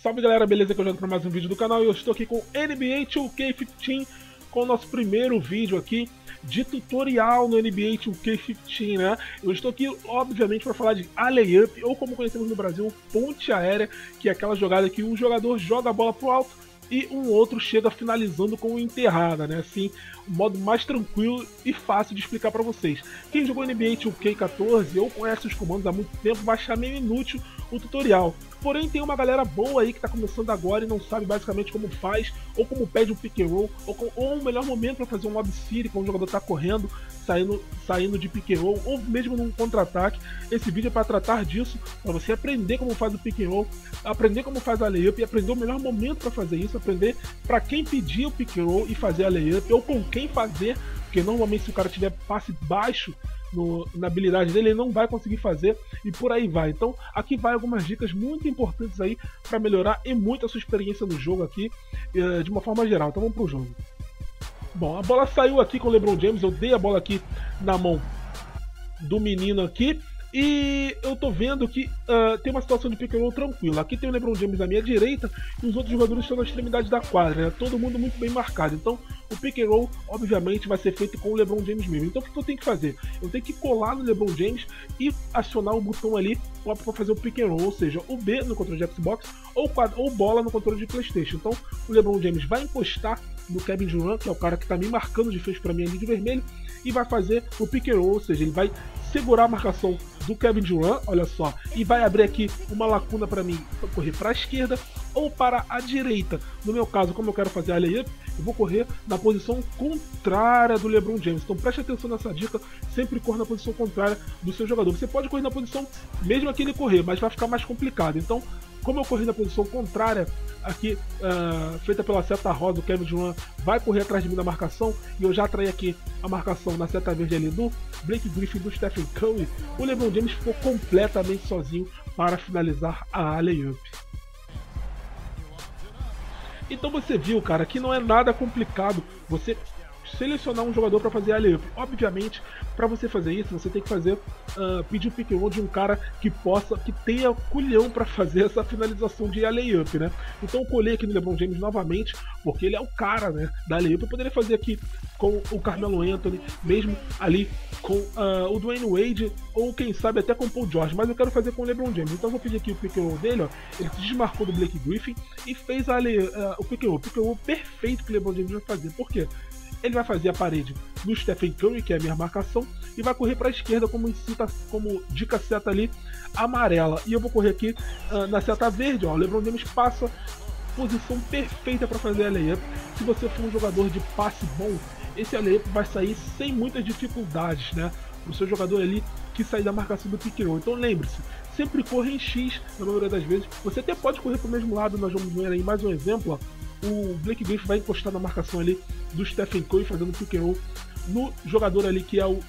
Salve galera, beleza? Que eu já entro para mais um vídeo do canal e eu estou aqui com NBA 2K15 com o nosso primeiro vídeo aqui de tutorial no NBA 2K15, né? Eu estou aqui, obviamente, para falar de alley-up, ou como conhecemos no Brasil, ponte aérea, que é aquela jogada que um jogador joga a bola pro alto e um outro chega finalizando com enterrada, né? Assim, o modo mais tranquilo e fácil de explicar para vocês. Quem jogou NBA 2K14 ou conhece os comandos há muito tempo vai achar meio inútil o tutorial. Porém, tem uma galera boa aí que está começando agora e não sabe basicamente como faz, ou como pede um pick and roll, ou o melhor momento para fazer um lob city quando o jogador está correndo, saindo de pick and roll, ou mesmo num contra-ataque. Esse vídeo é para tratar disso, para você aprender como faz o pick and roll, aprender como faz a layup e aprender o melhor momento para fazer isso, aprender para quem pedir o pick and roll e fazer a layup, ou com quem fazer, porque normalmente se o cara tiver passe baixo na habilidade dele, ele não vai conseguir fazer e por aí vai. Então aqui vai algumas dicas muito importantes aí para melhorar e muito a sua experiência no jogo aqui, de uma forma geral. Então vamos pro jogo. Bom, a bola saiu aqui com o LeBron James, eu dei a bola aqui na mão do menino aqui. E eu tô vendo que tem uma situação de pick and roll tranquila. Aqui tem o LeBron James à minha direita e os outros jogadores estão na extremidade da quadra, né? Todo mundo muito bem marcado. Então o pick and roll, obviamente, vai ser feito com o LeBron James mesmo. Então o que eu tenho que fazer? Eu tenho que colar no LeBron James e acionar o botão ali para fazer o pick and roll, ou seja, o B no controle de Xbox ou bola no controle de PlayStation. Então o LeBron James vai encostar no Kevin Durant, que é o cara que tá me marcando de frente para mim ali de vermelho, e vai fazer o pick and roll, ou seja, ele vai segurar a marcação do Kevin Durant, olha só, e vai abrir aqui uma lacuna para mim para correr para a esquerda ou para a direita. No meu caso, como eu quero fazer a layup, eu vou correr na posição contrária do LeBron James. Então preste atenção nessa dica, sempre corra na posição contrária do seu jogador. Você pode correr na posição mesmo que ele correr, mas vai ficar mais complicado. Então, como eu corri na posição contrária, aqui feita pela seta rosa, o Kevin Durant vai correr atrás de mim na marcação, e eu já atraí aqui a marcação na seta verde ali do Blake Griffin, do Stephen Curry. O LeBron James ficou completamente sozinho para finalizar a layup. Então você viu, cara, que não é nada complicado você selecionar um jogador para fazer a layup. Obviamente, para você fazer isso, você tem que fazer pedir o pick and roll de um cara que tenha culhão para fazer essa finalização de layup, né? Então eu colei aqui no LeBron James novamente, porque ele é o cara, né, da layup. Eu poderia fazer aqui com o Carmelo Anthony, mesmo ali com o Dwayne Wade, ou quem sabe até com o Paul George, mas eu quero fazer com o LeBron James. Então eu vou pedir aqui o pick and roll dele, ó. Ele se desmarcou do Blake Griffin e fez o pick and roll perfeito que o LeBron James vai fazer. Por quê? Ele vai fazer a parede do Stephen Curry, que é a minha marcação, e vai correr para a esquerda como dica seta ali amarela. E eu vou correr aqui na seta verde, ó. O LeBron James passa, posição perfeita para fazer a layup. Se você for um jogador de passe bom, esse layup vai sair sem muitas dificuldades, né? Para o seu jogador ali que sair da marcação do pick and roll. Então lembre-se, sempre corra em X na maioria das vezes. Você até pode correr para o mesmo lado, nós vamos ver aí mais um exemplo, ó. O Blake Griffin vai encostar na marcação ali do Stephen Curry, fazendo pick and roll no jogador ali que é o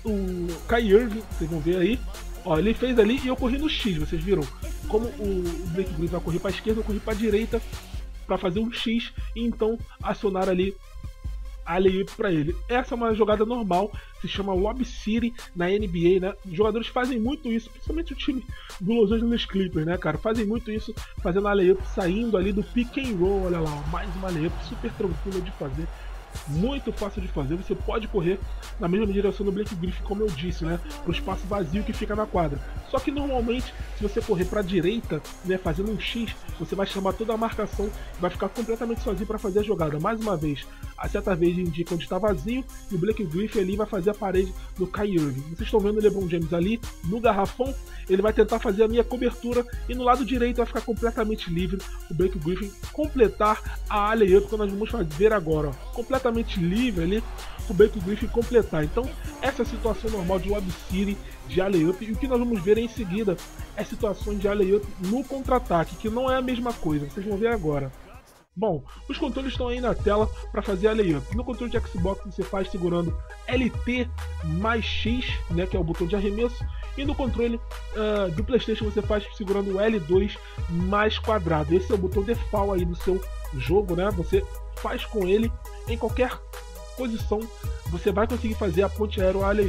Kyrie Irving, vocês vão ver aí. Ó, ele fez ali e eu corri no X, vocês viram? Como o Blake Griffin vai correr para a esquerda, eu corri para a direita para fazer um X e então acionar ali a layup para ele. Essa é uma jogada normal, se chama Lob City na NBA, né? Os jogadores fazem muito isso, principalmente o time do Los Angeles Clippers, né, cara? Fazem muito isso, fazendo a layup, saindo ali do pick and roll, olha lá, ó, mais uma layup super tranquila de fazer. Muito fácil de fazer, você pode correr na mesma direção do Blake Griffin, como eu disse, né, para o espaço vazio que fica na quadra. Só que normalmente, se você correr para a direita, né, fazendo um X, você vai chamar toda a marcação e vai ficar completamente sozinho para fazer a jogada. Mais uma vez, a seta verde indica onde está vazio e o Blake Griffin ali vai fazer a parede do Kyrie Irving. Vocês estão vendo o LeBron James ali no garrafão, ele vai tentar fazer a minha cobertura e no lado direito vai ficar completamente livre o Blake Griffin completar a layup que nós vamos fazer agora, ó. Completamente livre ali o Blake Griffin completar. Então essa é a situação normal de Lob City, de alley-up, e o que nós vamos ver em seguida é situações de alley-up no contra-ataque, que não é a mesma coisa, vocês vão ver agora. Bom, os controles estão aí na tela para fazer a layup. No controle de Xbox você faz segurando LT mais X, né, que é o botão de arremesso, e no controle do PlayStation você faz segurando o L2 mais quadrado. Esse é o botão default aí do seu jogo, né? Você faz com ele em qualquer posição, você vai conseguir fazer a ponte aérea ou a layup.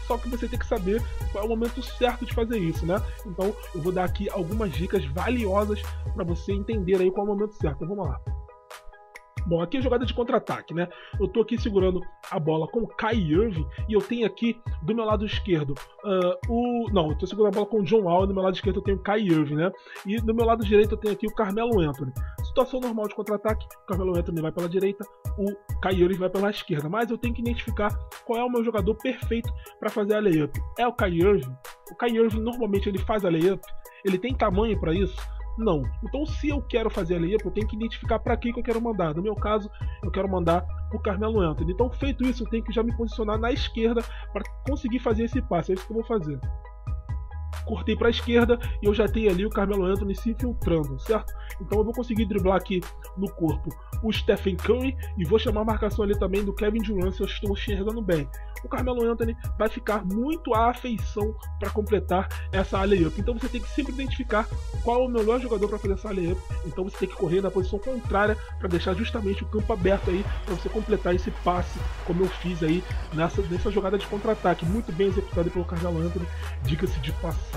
só que você tem que saber qual é o momento certo de fazer isso, né? Então eu vou dar aqui algumas dicas valiosas para você entender aí qual é o momento certo. Então vamos lá. Bom, aqui é jogada de contra-ataque, né? Eu tô aqui segurando a bola com o Kyrie Irving e eu tenho aqui do meu lado esquerdo eu tô segurando a bola com o John Wall, do meu lado esquerdo eu tenho o Kyrie Irving, né? E do meu lado direito eu tenho aqui o Carmelo Anthony. Situação normal de contra-ataque, o Carmelo Anthony vai pela direita, o Kyrie Irving vai pela esquerda, mas eu tenho que identificar qual é o meu jogador perfeito para fazer a layup. É o Kyrie Irving? O Kyrie Irving normalmente ele faz a layup? Ele tem tamanho para isso? Não. Então, se eu quero fazer a layup, eu tenho que identificar para quem que eu quero mandar. No meu caso, eu quero mandar o Carmelo Anthony. Então, feito isso, eu tenho que já me posicionar na esquerda para conseguir fazer esse passe. É isso que eu vou fazer. Cortei para a esquerda e eu já tenho ali o Carmelo Anthony se infiltrando, certo? Então eu vou conseguir driblar aqui no corpo o Stephen Curry e vou chamar a marcação ali também do Kevin Durant se eu estou enxergando bem. O Carmelo Anthony vai ficar muito à afeição para completar essa layup. Então você tem que sempre identificar qual é o melhor jogador para fazer essa layup. Então você tem que correr na posição contrária para deixar justamente o campo aberto aí para você completar esse passe, como eu fiz aí nessa jogada de contra-ataque, muito bem executada pelo Carmelo Anthony, diga-se de passagem.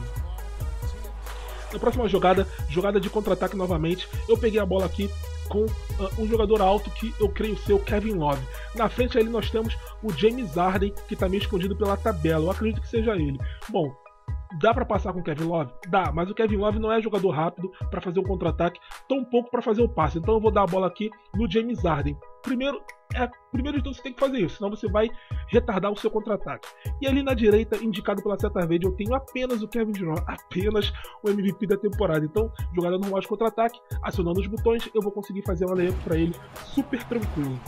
Na próxima jogada de contra-ataque novamente, eu peguei a bola aqui com um jogador alto que eu creio ser o Kevin Love. Na frente ali nós temos o James Harden, que está meio escondido pela tabela, eu acredito que seja ele. Bom, dá para passar com o Kevin Love? Dá, mas o Kevin Love não é jogador rápido para fazer um contra-ataque, tão pouco para fazer o passe. Então eu vou dar a bola aqui no James Harden. Primeiro de tudo você tem que fazer isso, senão você vai retardar o seu contra-ataque. E ali na direita, indicado pela seta verde, eu tenho apenas o Kevin Durant, apenas o MVP da temporada. Então, jogada normal de contra-ataque, acionando os botões, eu vou conseguir fazer uma layup para ele super tranquilo.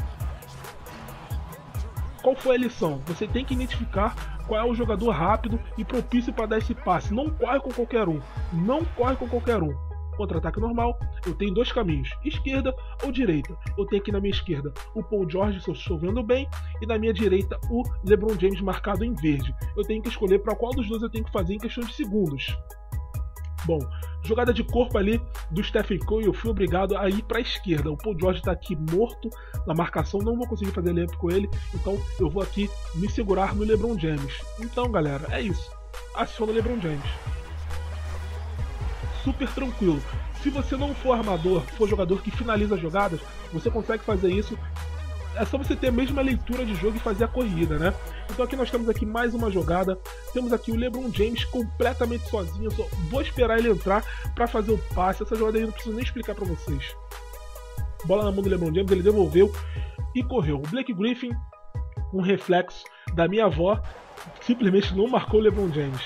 Qual foi a lição? Você tem que identificar qual é o jogador rápido e propício para dar esse passe. Não corre com qualquer um. Não corre com qualquer um. Contra-ataque normal, eu tenho dois caminhos, esquerda ou direita. Eu tenho aqui na minha esquerda o Paul George, se eu estou vendo bem, e na minha direita o LeBron James marcado em verde. Eu tenho que escolher para qual dos dois eu tenho que fazer em questão de segundos. Bom, jogada de corpo ali do Stephen Curry, eu fui obrigado a ir para a esquerda. O Paul George está aqui morto na marcação, não vou conseguir fazer layup com ele, então eu vou aqui me segurar no LeBron James. Então, galera, é isso. Aciona o LeBron James. Super tranquilo. Se você não for armador, for jogador que finaliza jogadas, você consegue fazer isso. É só você ter a mesma leitura de jogo e fazer a corrida, né? Então aqui nós temos aqui mais uma jogada. Temos aqui o LeBron James completamente sozinho. Eu só vou esperar ele entrar para fazer o passe. Essa jogada aí eu não preciso nem explicar para vocês. Bola na mão do LeBron James, ele devolveu e correu. O Blake Griffin, um reflexo da minha avó, simplesmente não marcou o LeBron James.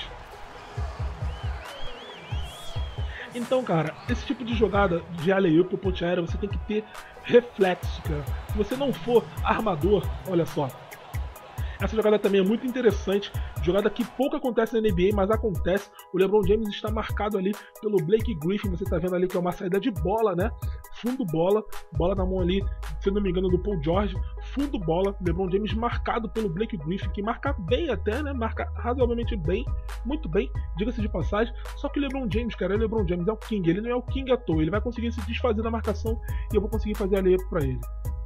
Então, cara, esse tipo de jogada de alley-oop ou ponte aérea, você tem que ter reflexo, cara. Se você não for armador, olha só. Essa jogada também é muito interessante, jogada que pouco acontece na NBA, mas acontece. O LeBron James está marcado ali pelo Blake Griffin, você está vendo ali que é uma saída de bola, né? Fundo bola, bola na mão ali, se não me engano, do Paul George, fundo bola, LeBron James marcado pelo Blake Griffin, que marca bem até, né? Marca razoavelmente bem, muito bem, diga-se de passagem. Só que o LeBron James, cara, o LeBron James é o King, ele não é o King à toa, ele vai conseguir se desfazer da marcação e eu vou conseguir fazer a layup para ele.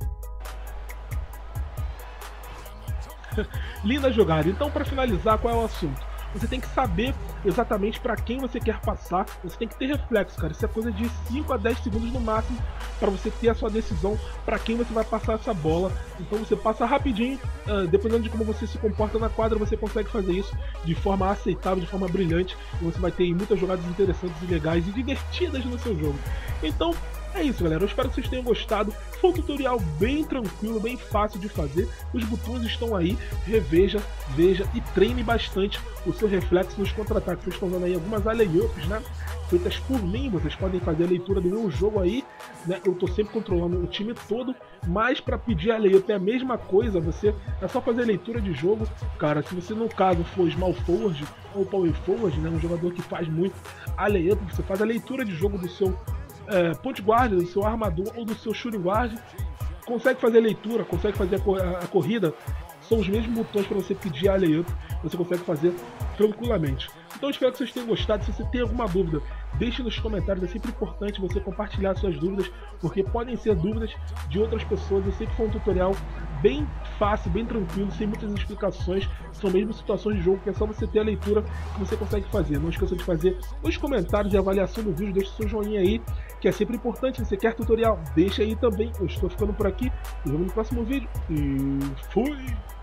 Linda jogada. Então, para finalizar, qual é o assunto? Você tem que saber exatamente para quem você quer passar. Você tem que ter reflexo, cara. Isso é coisa de 5 a 10 segundos no máximo para você ter a sua decisão para quem você vai passar essa bola. Então você passa rapidinho, dependendo de como você se comporta na quadra, você consegue fazer isso de forma aceitável, de forma brilhante. E você vai ter muitas jogadas interessantes e legais e divertidas no seu jogo. Então, é isso, galera. Eu espero que vocês tenham gostado. Foi um tutorial bem tranquilo, bem fácil de fazer. Os botões estão aí. Reveja, veja e treine bastante o seu reflexo nos contra-ataques. Vocês estão vendo aí algumas alley-ups, né? Feitas por mim. Vocês podem fazer a leitura do meu jogo aí, né? Eu tô sempre controlando o time todo. Mas para pedir alley-up é a mesma coisa. Você é só fazer a leitura de jogo. Cara, se você no caso for small forward ou power forward, né? Um jogador que faz muito alley-up, você faz a leitura de jogo do seu point guard, do seu armador ou do seu shooting guard, consegue fazer a leitura, consegue fazer a corrida, são os mesmos botões para você pedir a alley-up, você consegue fazer tranquilamente. Então espero que vocês tenham gostado. Se você tem alguma dúvida, deixe nos comentários, é sempre importante você compartilhar suas dúvidas, porque podem ser dúvidas de outras pessoas. Eu sei que foi um tutorial bem fácil, bem tranquilo, sem muitas explicações. São mesmo situações de jogo que é só você ter a leitura que você consegue fazer. Não esqueça de fazer os comentários de avaliação do vídeo, deixe seu joinha aí, que é sempre importante. Se você quer tutorial, deixa aí também. Eu estou ficando por aqui, nos vemos no próximo vídeo e fui!